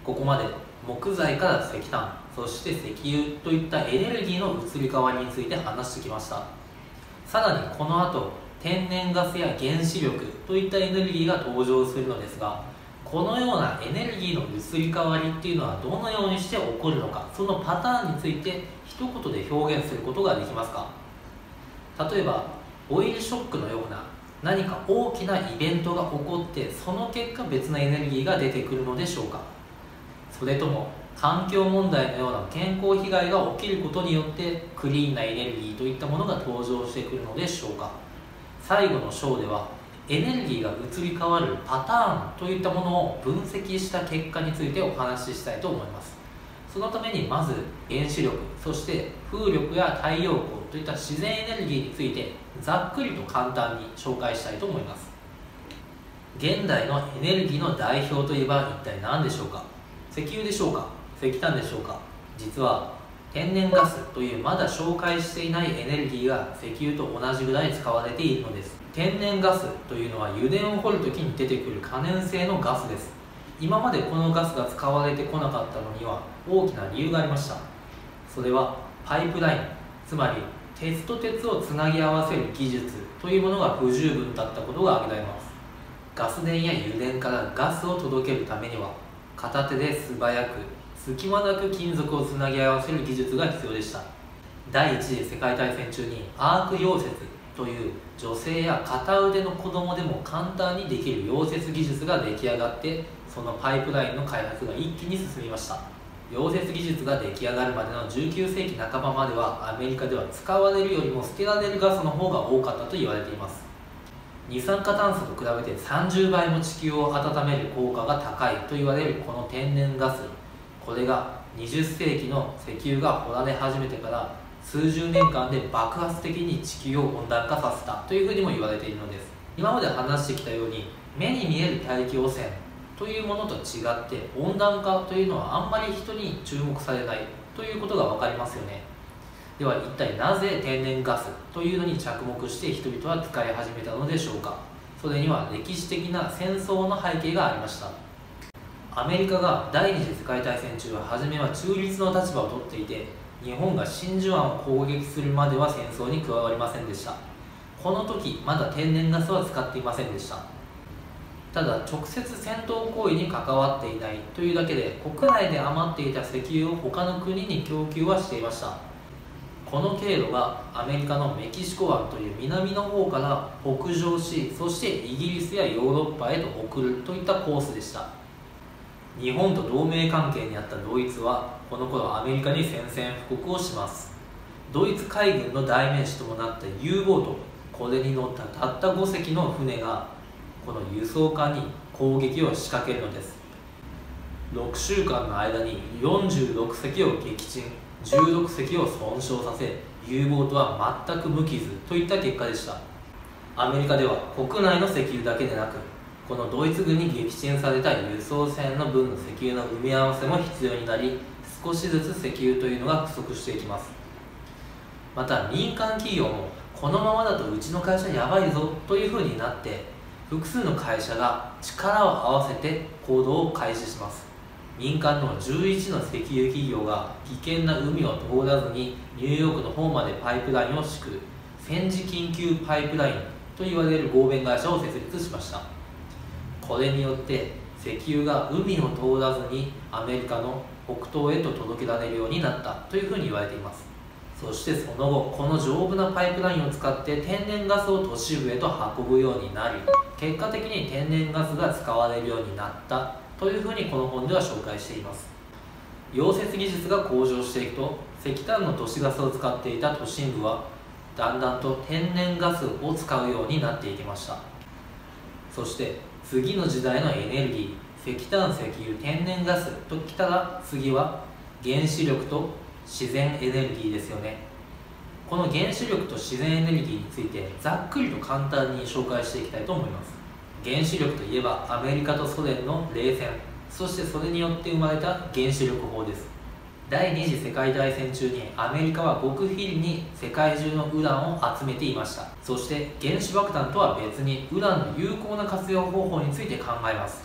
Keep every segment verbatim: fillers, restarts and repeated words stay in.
ここまで木材から石炭、そして石油といったエネルギーの移り変わりについて話してきました。さらにこの後、天然ガスや原子力といったエネルギーが登場するのですが、このようなエネルギーの移り変わりっていうのはどのようにして起こるのか、そのパターンについて一言で表現することができますか？例えばオイルショックのような何か大きなイベントが起こって、その結果別のエネルギーが出てくるのでしょうか？それとも環境問題のような健康被害が起きることによってクリーンなエネルギーといったものが登場してくるのでしょうか？最後の章ではエネルギーが移り変わるパターンといったものを分析した結果についてお話ししたいと思います。そのためにまず原子力、そして風力や太陽光といった自然エネルギーについてざっくりと簡単に紹介したいと思います。現代のエネルギーの代表といえば一体何でしょうか？石油でしょうか？石炭でしょうか？実は天然ガスというまだ紹介していないエネルギーが石油と同じぐらい使われているのです。天然ガスというのは油田を掘るときに出てくる可燃性のガスです。今までこのガスが使われてこなかったのには大きな理由がありました。それはパイプライン、つまり鉄と鉄をつなぎ合わせる技術というものが不十分だったことが挙げられます。ガス田や油田からガスを届けるためには片手で素早く隙間なく金属をつなぎ合わせる技術が必要でした。第一次世界大戦中にアーク溶接という女性や片腕の子供でも簡単にできる溶接技術が出来上がって、そのパイプラインの開発が一気に進みました。溶接技術が出来上がるまでのじゅうきゅうせいきなかばまではアメリカでは使われるよりも捨てられるガスの方が多かったと言われています。二酸化炭素と比べてさんじゅうばいも地球を温める効果が高いと言われるこの天然ガス、これがにじゅっせいきの石油が掘られ始めてから数十年間で爆発的に地球を温暖化させたというふうにも言われているのです。今まで話してきたように目に見える大気汚染というものと違って温暖化というのはあんまり人に注目されないということが分かりますよね。では一体なぜ天然ガスというのに着目して人々は使い始めたのでしょうか？それには歴史的な戦争の背景がありました。アメリカが第二次世界大戦中は初めは中立の立場をとっていて、日本が真珠湾を攻撃するまでは戦争に加わりませんでした。この時まだ天然ガスは使っていませんでした。ただ直接戦闘行為に関わっていないというだけで、国内で余っていた石油を他の国に供給はしていました。この経路がアメリカのメキシコ湾という南の方から北上し、そしてイギリスやヨーロッパへと送るといったコースでした。日本と同盟関係にあったドイツはこの頃アメリカに宣戦布告をします。ドイツ海軍の代名詞ともなった U ボート、これに乗ったたったごせきの船がこの輸送艦に攻撃を仕掛けるのです。ろくしゅうかんの間によんじゅうろくせきを撃沈、じゅうろくせきを損傷させ、 U ボートは全く無傷といった結果でした。アメリカでは国内の石油だけでなく、このドイツ軍に撃沈された輸送船の分の石油の埋め合わせも必要になり、少しずつ石油というのが不足していきます。また民間企業もこのままだとうちの会社やばいぞというふうになって、複数の会社が力を合わせて行動を開始します。民間のじゅういちの石油企業が危険な海を通らずにニューヨークの方までパイプラインを敷く戦時緊急パイプラインと言われる合弁会社を設立しました。これによって石油が海を通らずにアメリカの北東へと届けられるようになったというふうに言われています。そしてその後、この丈夫なパイプラインを使って天然ガスを都市部へと運ぶようになり、結果的に天然ガスが使われるようになったというふうにこの本では紹介しています。溶接技術が向上していくと、石炭の都市ガスを使っていた都心部はだんだんと天然ガスを使うようになっていきました。そして次の時代のエネルギー、石炭、石油、天然ガスときたら、次は原子力と自然エネルギーですよね。この原子力と自然エネルギーについてざっくりと簡単に紹介していきたいと思います。原子力といえばアメリカとソ連の冷戦、そしてそれによって生まれた原子力法です。第二次世界大戦中にアメリカは極秘裏に世界中のウランを集めていました。そして原子爆弾とは別にウランの有効な活用方法について考えます。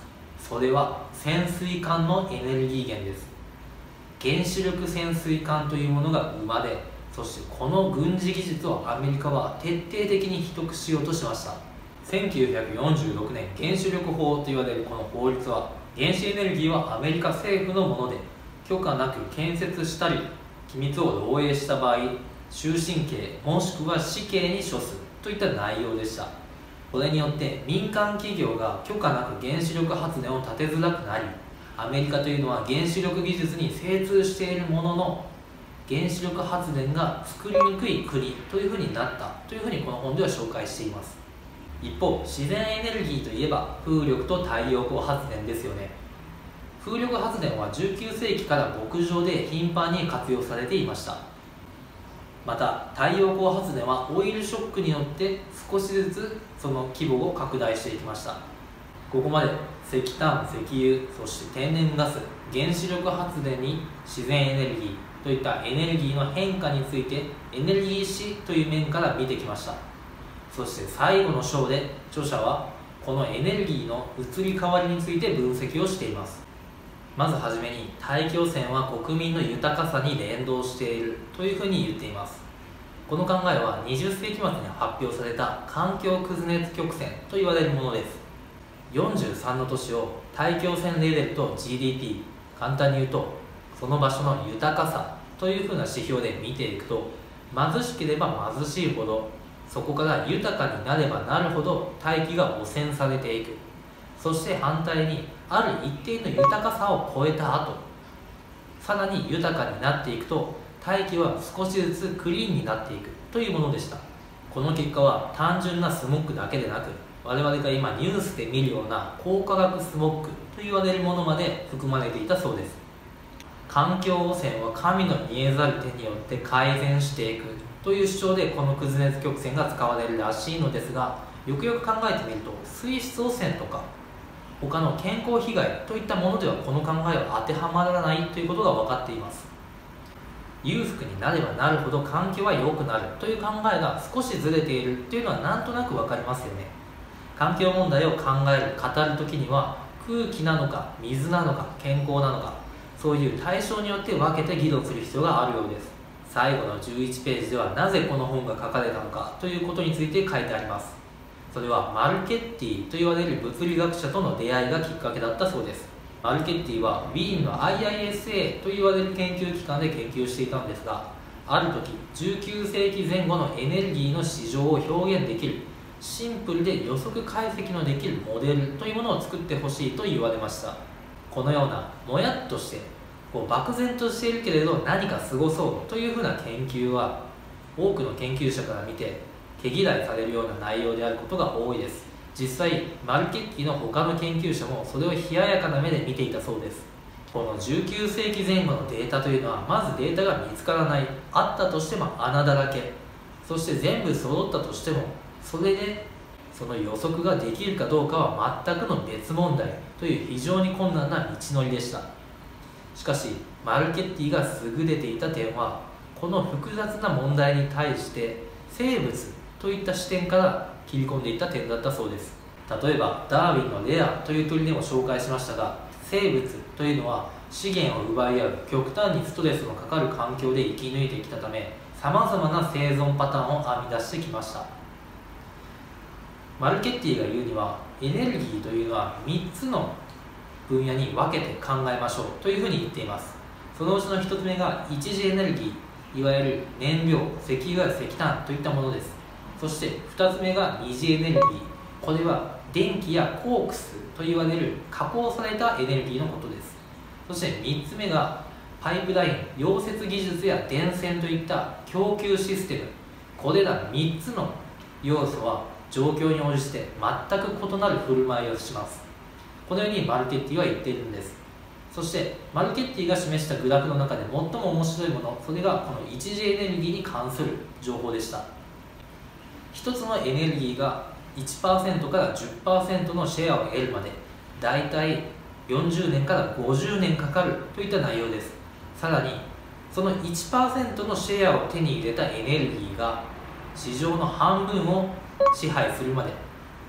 それは潜水艦のエネルギー源です。原子力潜水艦というものが生まれ、そしてこの軍事技術をアメリカは徹底的に秘匿しようとしました。せんきゅうひゃくよんじゅうろくねん原子力法と言われるこの法律は、原子エネルギーはアメリカ政府のもので、許可なく建設したり機密を漏洩した場合、終身刑もしくは死刑に処すといった内容でした。これによって民間企業が許可なく原子力発電を建てづらくなり、アメリカというのは原子力技術に精通しているものの、原子力発電が作りにくい国というふうになったというふうにこの本では紹介しています。一方、自然エネルギーといえば風力と太陽光発電ですよね。風力発電はじゅうきゅうせいきから牧場で頻繁に活用されていました。また太陽光発電はオイルショックによって少しずつその規模を拡大していきました。ここまで石炭、石油、そして天然ガス、原子力発電に自然エネルギーといったエネルギーの変化についてエネルギー史という面から見てきました。そして最後の章で著者はこのエネルギーの移り変わりについて分析をしています。まずはじめに、大気汚染は国民の豊かさに連動しているというふうに言っています。この考えはにじゅっせいき末に発表された環境屈熱曲線と言われるものです。よんじゅうさんの都市を大気汚染レベルと ジーディーピー、 簡単に言うとその場所の豊かさというふうな指標で見ていくと、貧しければ貧しいほど、そこから豊かになればなるほど大気が汚染されていく。そして反対に、ある一定の豊かさを超えた後、さらに豊かになっていくと大気は少しずつクリーンになっていくというものでした。この結果は単純なスモッグだけでなく、我々が今ニュースで見るような高化学スモッグと言われるものまで含まれていたそうです。環境汚染は神の見えざる手によって改善していくという主張でこの屈熱曲線が使われるらしいのですが、よくよく考えてみると水質汚染とか他の健康被害といったものではこの考えは当てはまらないということが分かっています。裕福になればなるほど環境は良くなるという考えが少しずれているというのはなんとなく分かりますよね。環境問題を考える語るときには、空気なのか水なのか健康なのか、そういう対象によって分けて議論する必要があるようです。最後のじゅういちページではなぜこの本が書かれたのかということについて書いてあります。それはマルケッティと言われる物理学者との出会いがきっかけだったそうです。マルケッティはウィーンの アイアイエスエー と言われる研究機関で研究していたんですが、ある時じゅうきゅうせいきぜん後のエネルギーの市場を表現できるシンプルで予測解析のできるモデルというものを作ってほしいと言われました。このようなもやっとしてこう漠然としているけれど何かすごそうというふうな研究は、多くの研究者から見て毛嫌いされるような内容であることが多いです。実際マルケッティの他の研究者もそれを冷ややかな目で見ていたそうです。このじゅうきゅうせいきぜん後のデータというのは、まずデータが見つからない、あったとしても穴だらけ、そして全部揃ったとしてもそれでその予測ができるかどうかは全くの別問題という非常に困難な道のりでした。しかしマルケッティが優れていた点は、この複雑な問題に対して生物といった視点から切り込んでいった点だったそうです。例えばダーウィンのレアという鳥でも紹介しましたが、生物というのは資源を奪い合う極端にストレスのかかる環境で生き抜いてきたため、さまざまな生存パターンを編み出してきました。マルケッティが言うには、エネルギーというのはみっつの分野に分けて考えましょうというふうに言っています。そのうちのひとつめが一次エネルギー、いわゆる燃料、石油や石炭といったものです。そしてふたつめが二次エネルギー、これは電気やコークスといわれる加工されたエネルギーのことです。そしてみっつめがパイプライン、溶接技術や電線といった供給システム。これらみっつの要素は状況に応じて全く異なる振る舞いをします。このようにマルケッティは言っているんです。そしてマルケッティが示したグラフの中で最も面白いもの、それがこの一次エネルギーに関する情報でした。ひとつのエネルギーが いちパーセント から じゅっパーセント のシェアを得るまでだいたいよんじゅうねんからごじゅうねんかかるといった内容です。さらにその いちパーセント のシェアを手に入れたエネルギーが市場の半分を支配するまで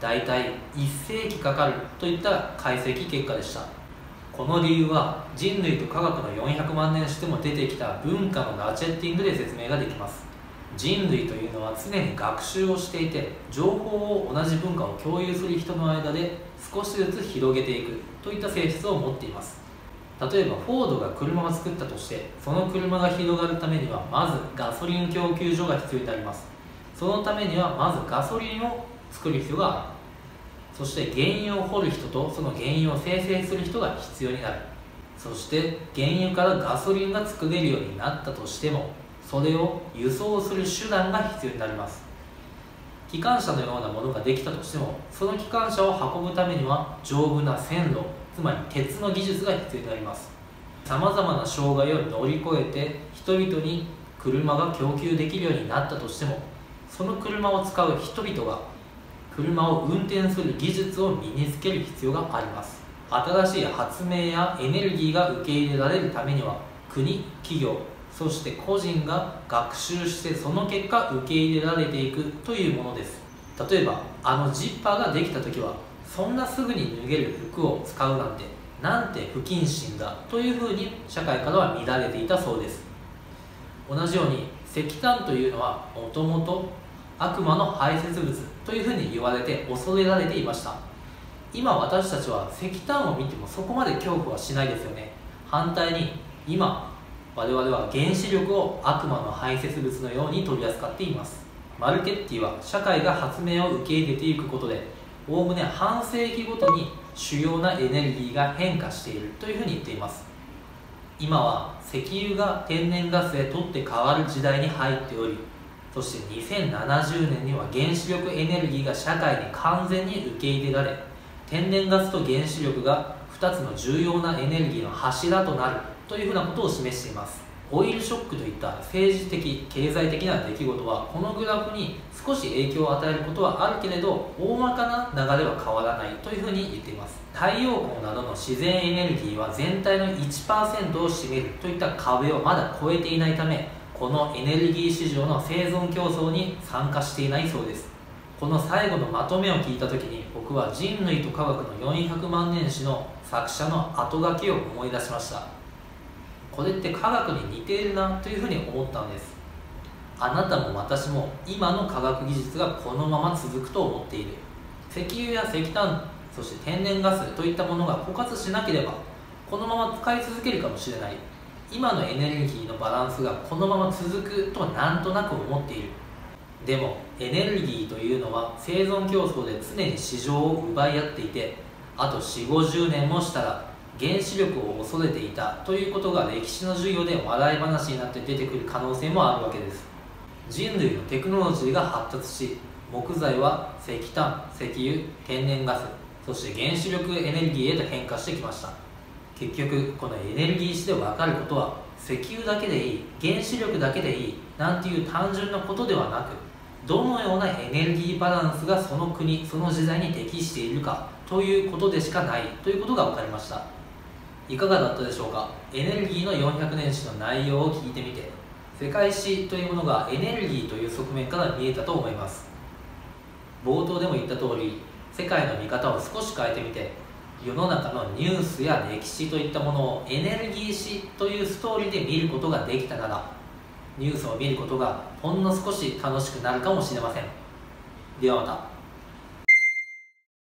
だいたいいっせいきかかるといった解析結果でした。この理由は人類と科学のよんひゃくまんねん史でも出てきた文化のラチェッティングで説明ができます。人類というのは常に学習をしていて、情報を同じ文化を共有する人の間で少しずつ広げていくといった性質を持っています。例えばフォードが車を作ったとして、その車が広がるためにはまずガソリン供給所が必要になります。そのためにはまずガソリンを作る必要がある。そして原油を掘る人とその原油を生成する人が必要になる。そして原油からガソリンが作れるようになったとしても、それを輸送する手段が必要になります。機関車のようなものができたとしても、その機関車を運ぶためには丈夫な線路、つまり鉄の技術が必要になります。さまざまな障害を乗り越えて人々に車が供給できるようになったとしても、その車を使う人々が車を運転する技術を身につける必要があります。新しい発明やエネルギーが受け入れられるためには、国、企業、そして個人が学習してその結果受け入れられていくというものです。例えばあのジッパーができた時は、そんなすぐに脱げる服を使うなんてなんて不謹慎だというふうに社会からは見られていたそうです。同じように石炭というのはもともと悪魔の排泄物というふうに言われて恐れられていました。今私たちは石炭を見てもそこまで恐怖はしないですよね。反対に今我々は原子力を悪魔の排泄物のように取り扱っています。マルケッティは社会が発明を受け入れていくことで、おおむね半世紀ごとに主要なエネルギーが変化しているというふうに言っています。今は石油が天然ガスへ取って変わる時代に入っており、そしてにせんななじゅうねんには原子力エネルギーが社会に完全に受け入れられ、天然ガスと原子力がふたつの重要なエネルギーの柱となるというふうなことを示しています。オイルショックといった政治的経済的な出来事はこのグラフに少し影響を与えることはあるけれど、大まかな流れは変わらないというふうに言っています。太陽光などの自然エネルギーは全体の いちパーセント を占めるといった壁をまだ超えていないため、このエネルギー市場の生存競争に参加していないそうです。この最後のまとめを聞いた時に、僕は人類と科学のよんひゃくまんねん史の作者の後書きを思い出しました。これって科学に似ているなというふうに思ったんです。あなたも私も今の科学技術がこのまま続くと思っている。石油や石炭、そして天然ガスといったものが枯渇しなければこのまま使い続けるかもしれない。今のエネルギーのバランスがこのまま続くとなんとなく思っている。でもエネルギーというのは生存競争で常に市場を奪い合っていて、あとよんじゅうごじゅうねんもしたら原子力を恐れていたということが歴史の授業で笑い話になって出てくる可能性もあるわけです。人類のテクノロジーが発達し、木材は石炭、石油、天然ガス、そして原子力エネルギーへと変化してきました。結局このエネルギー史で分かることは、石油だけでいい、原子力だけでいいなんていう単純なことではなく、どのようなエネルギーバランスがその国その時代に適しているかということでしかないということが分かりました。いかがだったでしょうか。エネルギーのよんひゃくねん史の内容を聞いてみて、世界史というものがエネルギーという側面から見えたと思います。冒頭でも言った通り、世界の見方を少し変えてみて、世の中のニュースや歴史といったものをエネルギー史というストーリーで見ることができたなら、ニュースを見ることがほんの少し楽しくなるかもしれません。ではまた。